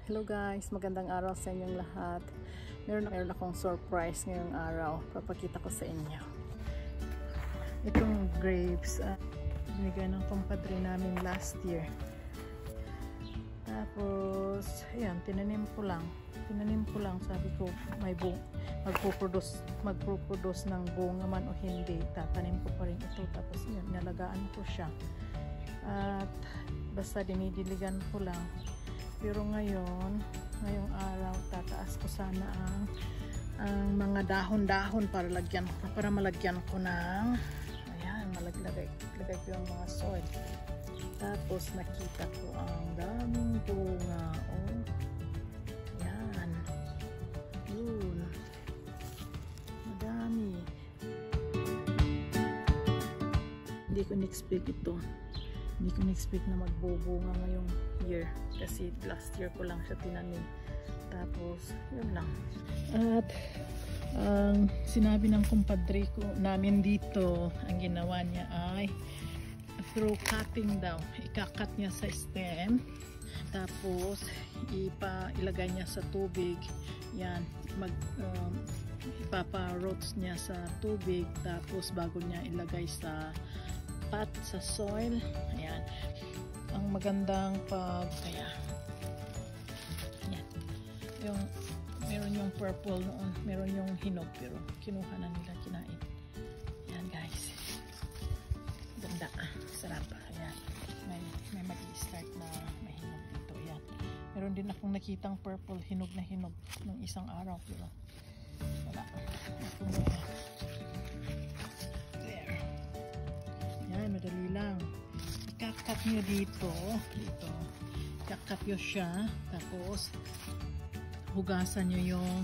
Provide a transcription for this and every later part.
Hello guys, magandang araw sa inyong lahat. Meron akong surprise ngayong araw. Papakita ko sa inyo. Itong grapes, binigay ng kumpadre namin last year. Tapos, ayan, tinanim ko lang. Sabi ko, may magpo-produce ng bunga man o hindi. Tatanim ko pa rin ito. Tapos, yun, nalagaan ko siya. At, basta dinidiligan ko lang. Pero ngayong araw, tataas ko sana ang mga dahon-dahon para malagyan ko ng, ayan, lagay ko yung mga soil. Tapos nakita ko ang daming bunga. Oh, ayan. Yun. Madami. Hindi ko na-expect ito. Hindi ko na-expect na magbubunga ngayong year kasi last year ko lang siya tinanim. Tapos, yun lang. At ang sinabi ng kumpadre ko namin dito, ang ginawa niya ay through cutting daw. Ikakat niya sa stem. Tapos, ilagay niya sa tubig. Yan. Ipapa-roots niya sa tubig. Tapos, bago niya ilagay sa pot, sa soil. Ayan. Ang magandang kaya. Ayan. Meron yung purple noon. Meron yung hinog. Pero, kinuha na nila, kinain. Ayan, guys. Ganda. Sarap. Ayan. May mag-i-start na may hinog dito. Ayan. Meron din akong nakitang purple, hinog na hinog ng isang araw. Pero, wala. There. Ayan, madali lang. Ikakat nyo dito. Ikakat nyo siya. Tapos, hugasan nyo yung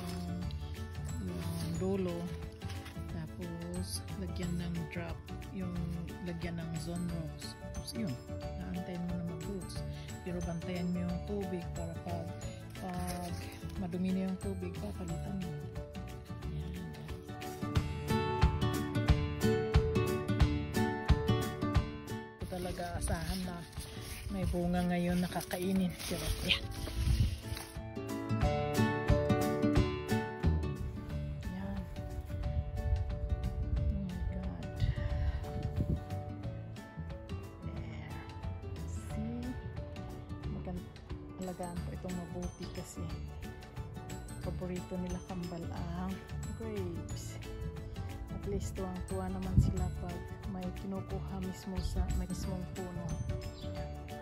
dulo. Tapos, lagyan ng drop. Lagyan ng zone rose. Tapos, yun. Naantayin mo na mag-roots. Pero, bantayan mo yung tubig para pag madumi na yung tubig, papalitan mo. Asahan na may bunga ngayon nakakainin. Pero yan. Yan. Oh my God. There. See? Magandang ko itong mabuti kasi paborito nila kambal ang grapes. At least tuwang-tuwa naman sila pag may kinukuha mismo sa mismong puno.